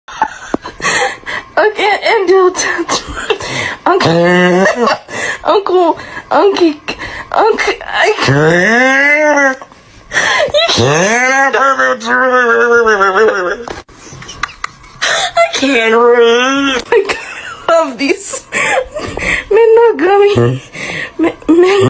Okay, Angel, Uncle, I can't read. I love these monogamy.